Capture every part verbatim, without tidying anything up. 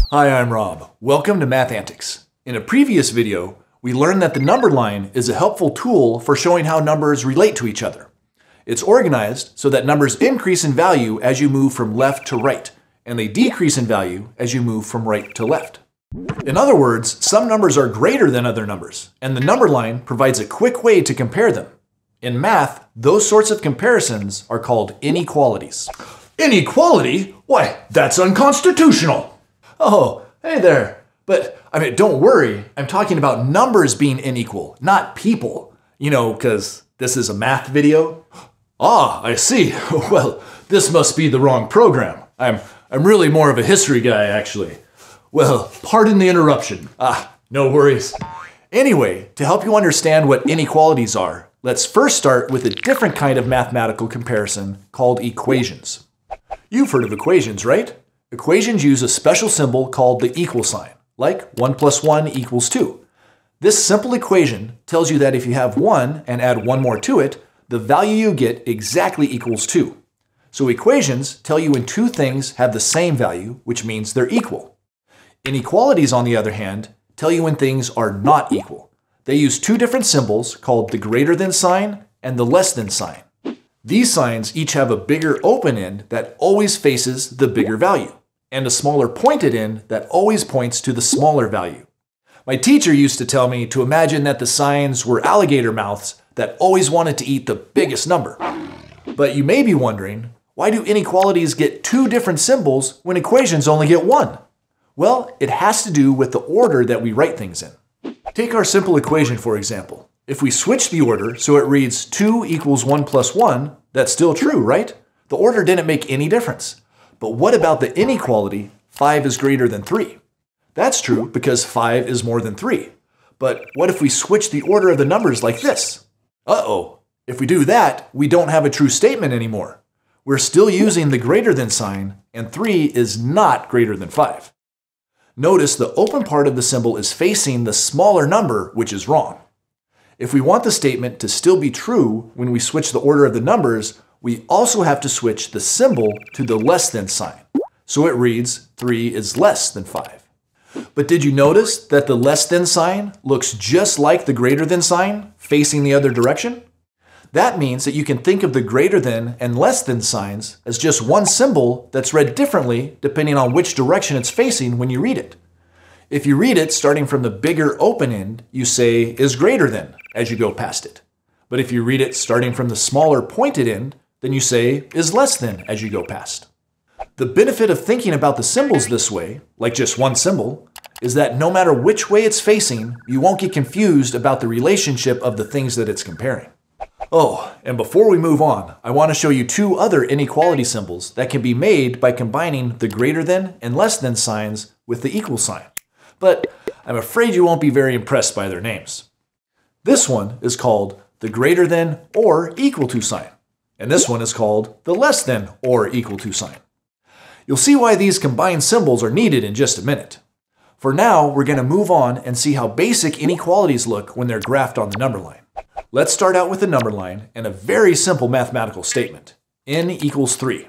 Hi, I'm Rob. Welcome to Math Antics. In a previous video, we learned that the number line is a helpful tool for showing how numbers relate to each other. It's organized so that numbers increase in value as you move from left to right, and they decrease in value as you move from right to left. In other words, some numbers are greater than other numbers, and the number line provides a quick way to compare them. In math, those sorts of comparisons are called inequalities. Inequality? Why, that's unconstitutional! Oh, hey there. But, I mean, don't worry. I'm talking about numbers being unequal, not people. You know, because this is a math video. Ah, I see. Well, this must be the wrong program. I'm, I'm really more of a history guy, actually. Well, pardon the interruption. Ah, no worries. Anyway, to help you understand what inequalities are, let's first start with a different kind of mathematical comparison called equations. You've heard of equations, right? Equations use a special symbol called the equal sign, like one plus one equals two. This simple equation tells you that if you have one and add one more to it, the value you get exactly equals two. So equations tell you when two things have the same value, which means they're equal. Inequalities, on the other hand, tell you when things are not equal. They use two different symbols called the greater than sign and the less than sign. These signs each have a bigger open end that always faces the bigger value, and a smaller pointed end that always points to the smaller value. My teacher used to tell me to imagine that the signs were alligator mouths that always wanted to eat the biggest number. But you may be wondering, why do inequalities get two different symbols when equations only get one? Well, it has to do with the order that we write things in. Take our simple equation, for example. If we switch the order so it reads two equals one plus one, that's still true, right? The order didn't make any difference. But what about the inequality, five is greater than three? That's true because five is more than three. But what if we switch the order of the numbers like this? Uh-oh, if we do that, we don't have a true statement anymore. We're still using the greater than sign, and three is not greater than five. Notice the open part of the symbol is facing the smaller number, which is wrong. If we want the statement to still be true when we switch the order of the numbers, we also have to switch the symbol to the less than sign. So it reads three is less than five. But did you notice that the less than sign looks just like the greater than sign facing the other direction? That means that you can think of the greater than and less than signs as just one symbol that's read differently depending on which direction it's facing when you read it. If you read it starting from the bigger open end, you say is greater than as you go past it. But if you read it starting from the smaller pointed end, then you say is less than as you go past. The benefit of thinking about the symbols this way, like just one symbol, is that no matter which way it's facing, you won't get confused about the relationship of the things that it's comparing. Oh, and before we move on, I want to show you two other inequality symbols that can be made by combining the greater than and less than signs with the equal sign. But I'm afraid you won't be very impressed by their names. This one is called the greater than or equal to sign, and this one is called the less than or equal to sign. You'll see why these combined symbols are needed in just a minute. For now, we're going to move on and see how basic inequalities look when they're graphed on the number line. Let's start out with the number line and a very simple mathematical statement. N equals three.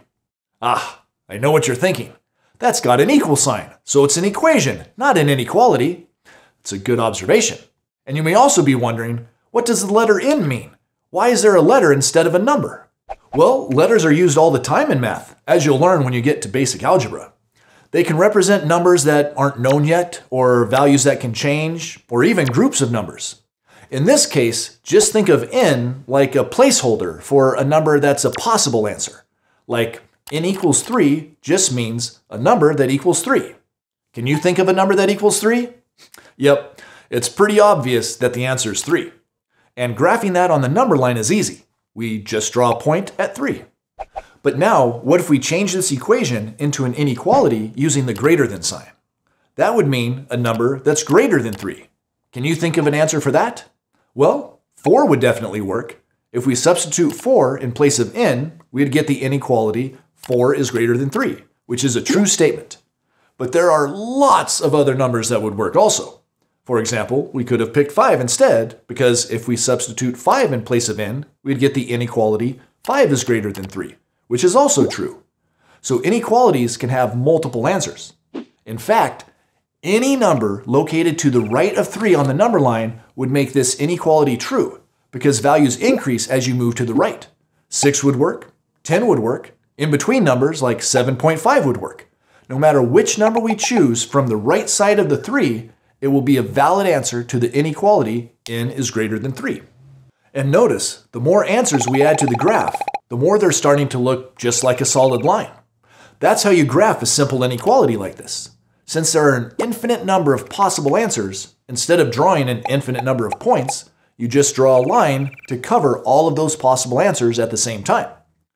Ah, I know what you're thinking. That's got an equal sign, so it's an equation, not an inequality. It's a good observation. And you may also be wondering, what does the letter N mean? Why is there a letter instead of a number? Well, letters are used all the time in math, as you'll learn when you get to basic algebra. They can represent numbers that aren't known yet, or values that can change, or even groups of numbers. In this case, just think of N like a placeholder for a number that's a possible answer. Like N equals three just means a number that equals three. Can you think of a number that equals three? Yep, it's pretty obvious that the answer is three. And graphing that on the number line is easy. We just draw a point at three. But now, what if we change this equation into an inequality using the greater than sign? That would mean a number that's greater than three. Can you think of an answer for that? Well, four would definitely work. If we substitute four in place of N, we'd get the inequality four is greater than three, which is a true statement. But there are lots of other numbers that would work also. For example, we could have picked five instead, because if we substitute five in place of N, we'd get the inequality five is greater than three, which is also true. So inequalities can have multiple answers. In fact, Any number located to the right of three on the number line would make this inequality true, because values increase as you move to the right. six would work, ten would work, in between numbers like seven point five would work. No matter which number we choose from the right side of the three, it will be a valid answer to the inequality n is greater than three. And notice, the more answers we add to the graph, the more they're starting to look just like a solid line. That's how you graph a simple inequality like this. Since there are an infinite number of possible answers, instead of drawing an infinite number of points, you just draw a line to cover all of those possible answers at the same time.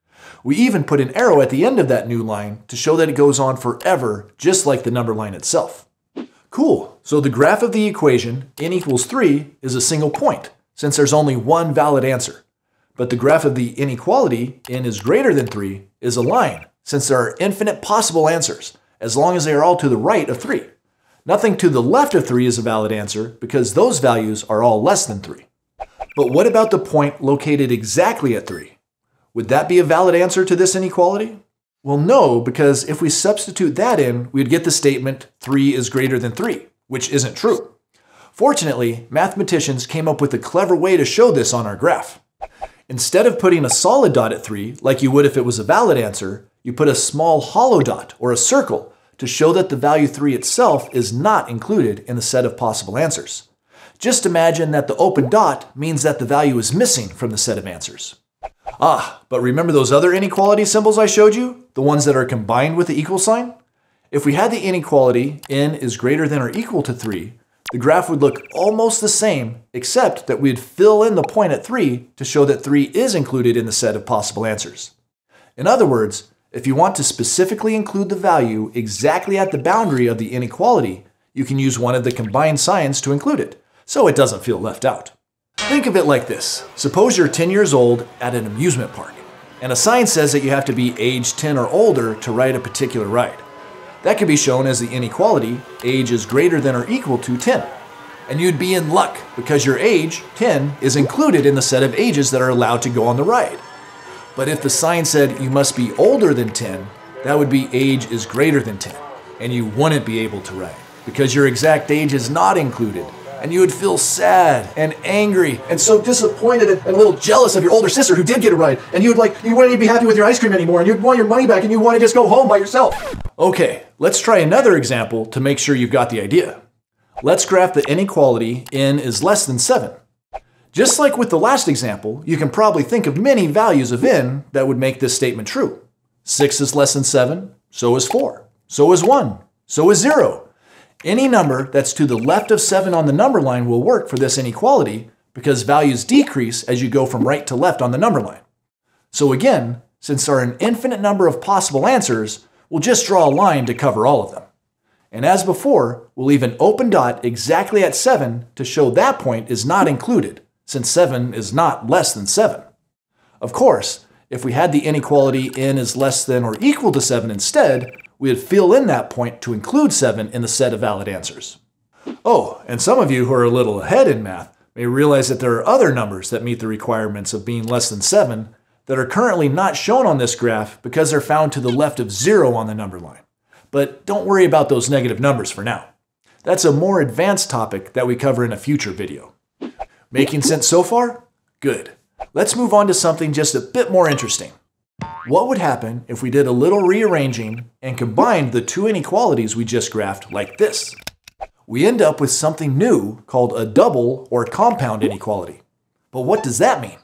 We even put an arrow at the end of that new line to show that it goes on forever, just like the number line itself. Cool, so the graph of the equation n equals three is a single point, since there's only one valid answer. But the graph of the inequality, n is greater than three, is a line, since there are infinite possible answers, as long as they are all to the right of three. Nothing to the left of three is a valid answer, because those values are all less than three. But what about the point located exactly at three? Would that be a valid answer to this inequality? Well, no, because if we substitute that in, we'd get the statement three is greater than three, which isn't true. Fortunately, mathematicians came up with a clever way to show this on our graph. Instead of putting a solid dot at three, like you would if it was a valid answer, you put a small hollow dot, or a circle, to show that the value three itself is not included in the set of possible answers. Just imagine that the open dot means that the value is missing from the set of answers. Ah, but remember those other inequality symbols I showed you? The ones that are combined with the equal sign? If we had the inequality n is greater than or equal to three, the graph would look almost the same, except that we'd fill in the point at three to show that three is included in the set of possible answers. In other words, if you want to specifically include the value exactly at the boundary of the inequality, you can use one of the combined signs to include it, so it doesn't feel left out. Think of it like this. Suppose you're ten years old at an amusement park, and a sign says that you have to be age ten or older to ride a particular ride. That can be shown as the inequality, age is greater than or equal to ten. And you'd be in luck because your age, ten, is included in the set of ages that are allowed to go on the ride. But if the sign said you must be older than ten, that would be age is greater than ten, and you wouldn't be able to ride because your exact age is not included. And you would feel sad and angry and so disappointed and a little jealous of your older sister who did get a ride. And you would like, you wouldn't even be happy with your ice cream anymore, and you'd want your money back, and you want to just go home by yourself. Okay, let's try another example to make sure you've got the idea. Let's graph the inequality n is less than seven. Just like with the last example, you can probably think of many values of n that would make this statement true. six is less than seven, so is four, so is one, so is zero. Any number that's to the left of seven on the number line will work for this inequality because values decrease as you go from right to left on the number line. So again, since there are an infinite number of possible answers, we'll just draw a line to cover all of them. And as before, we'll leave an open dot exactly at seven to show that point is not included, since seven is not less than seven. Of course, if we had the inequality n is less than or equal to seven instead, we would fill in that point to include seven in the set of valid answers. Oh, and some of you who are a little ahead in math may realize that there are other numbers that meet the requirements of being less than seven that are currently not shown on this graph because they're found to the left of zero on the number line. But don't worry about those negative numbers for now. That's a more advanced topic that we cover in a future video. Making sense so far? Good. Let's move on to something just a bit more interesting. What would happen if we did a little rearranging and combined the two inequalities we just graphed like this? We end up with something new called a double or compound inequality. But what does that mean?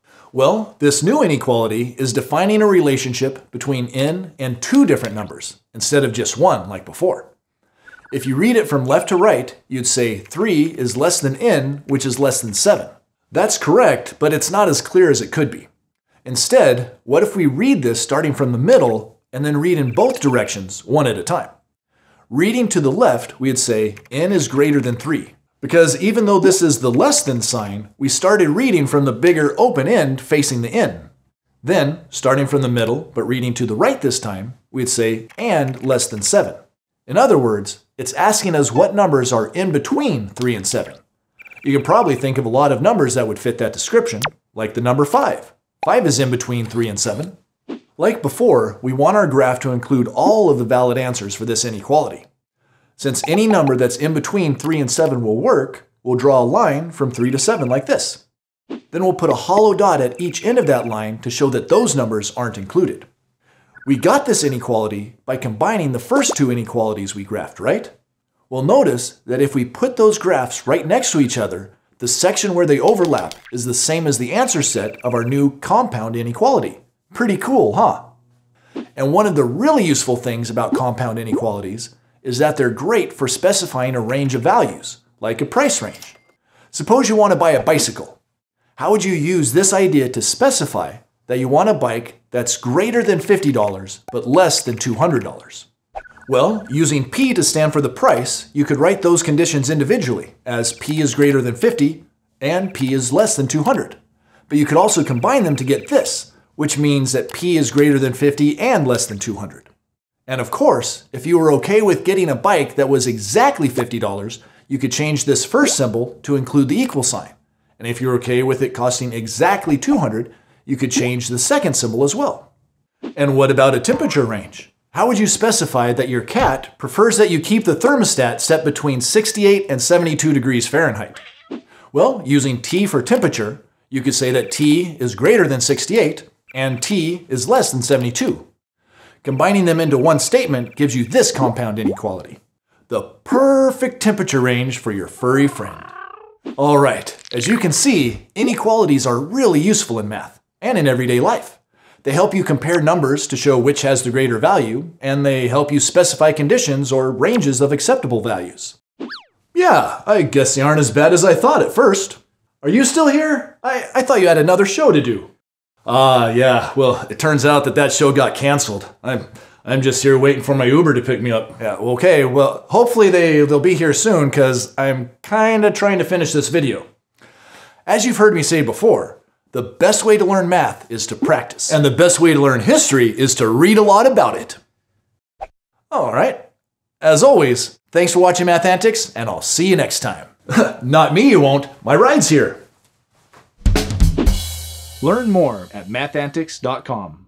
Well, this new inequality is defining a relationship between n and two different numbers instead of just one like before. If you read it from left to right, you'd say three is less than n, which is less than seven. That's correct, but it's not as clear as it could be. Instead, what if we read this starting from the middle and then read in both directions, one at a time? Reading to the left, we'd say n is greater than three. Because even though this is the less than sign, we started reading from the bigger open end facing the n. Then, starting from the middle, but reading to the right this time, we'd say and less than seven. In other words, it's asking us what numbers are in between three and seven. You can probably think of a lot of numbers that would fit that description, like the number five. five is in between three and seven. Like before, we want our graph to include all of the valid answers for this inequality. Since any number that's in between three and seven will work, we'll draw a line from three to seven like this. Then we'll put a hollow dot at each end of that line to show that those numbers aren't included. We got this inequality by combining the first two inequalities we graphed, right? Well, notice that if we put those graphs right next to each other, the section where they overlap is the same as the answer set of our new compound inequality. Pretty cool, huh? And one of the really useful things about compound inequalities is that they're great for specifying a range of values, like a price range. Suppose you want to buy a bicycle. How would you use this idea to specify that you want a bike that's greater than fifty dollars but less than two hundred dollars? Well, using P to stand for the price, you could write those conditions individually as P is greater than fifty and P is less than two hundred. But you could also combine them to get this, which means that P is greater than fifty and less than two hundred. And of course, if you were okay with getting a bike that was exactly fifty dollars, you could change this first symbol to include the equal sign. And if you're okay with it costing exactly two hundred, you could change the second symbol as well. And what about a temperature range? How would you specify that your cat prefers that you keep the thermostat set between sixty-eight and seventy-two degrees Fahrenheit? Well, using T for temperature, you could say that T is greater than sixty-eight and T is less than seventy-two. Combining them into one statement gives you this compound inequality, the perfect temperature range for your furry friend. All right, as you can see, inequalities are really useful in math and in everyday life. They help you compare numbers to show which has the greater value, and they help you specify conditions or ranges of acceptable values. Yeah, I guess they aren't as bad as I thought at first. Are you still here? I, I thought you had another show to do. Ah, uh, yeah, well, it turns out that that show got canceled. I'm, I'm just here waiting for my Uber to pick me up. Yeah, okay, well, hopefully they, they'll be here soon because I'm kinda trying to finish this video. As you've heard me say before, the best way to learn math is to practice. And the best way to learn history is to read a lot about it. All right. As always, thanks for watching Math Antics, and I'll see you next time. Not me, you won't. My ride's here. Learn more at math antics dot com.